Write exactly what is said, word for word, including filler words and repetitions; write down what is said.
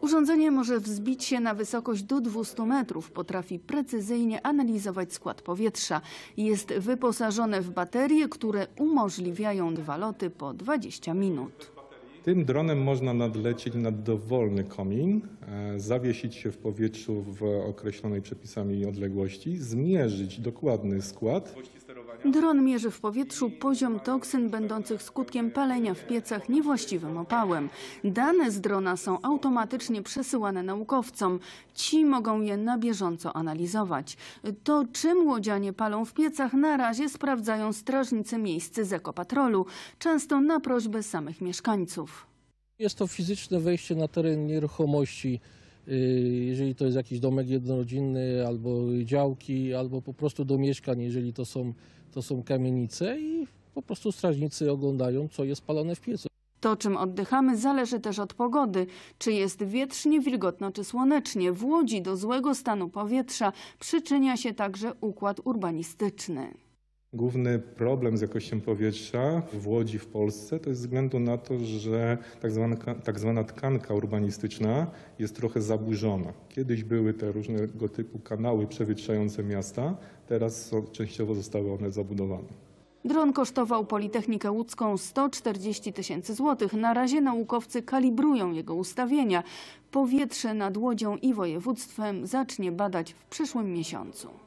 Urządzenie może wzbić się na wysokość do dwustu metrów. Potrafi precyzyjnie analizować skład powietrza. Jest wyposażone w baterie, które umożliwiają dwa loty po dwadzieścia minut. Tym dronem można nadlecieć nad dowolny komin, zawiesić się w powietrzu w określonej przepisami odległości, zmierzyć dokładny skład. Dron mierzy w powietrzu poziom toksyn będących skutkiem palenia w piecach niewłaściwym opałem. Dane z drona są automatycznie przesyłane naukowcom. Ci mogą je na bieżąco analizować. To, czym łodzianie palą w piecach, na razie sprawdzają strażnicy miejscy z Ekopatrolu, często na prośbę samych mieszkańców. Jest to fizyczne wejście na teren nieruchomości, jeżeli to jest jakiś domek jednorodzinny, albo działki, albo po prostu do mieszkań, jeżeli to są, to są kamienice, i po prostu strażnicy oglądają, co jest palone w piecu. To, czym oddychamy, zależy też od pogody. Czy jest wietrznie, wilgotno czy słonecznie. W Łodzi do złego stanu powietrza przyczynia się także układ urbanistyczny. Główny problem z jakością powietrza w Łodzi, w Polsce, to jest ze względu na to, że tak zwana, tak zwana tkanka urbanistyczna jest trochę zaburzona. Kiedyś były te różnego typu kanały przewietrzające miasta, teraz są, częściowo zostały one zabudowane. Dron kosztował Politechnikę Łódzką sto czterdzieści tysięcy złotych. Na razie naukowcy kalibrują jego ustawienia. Powietrze nad Łodzią i województwem zacznie badać w przyszłym miesiącu.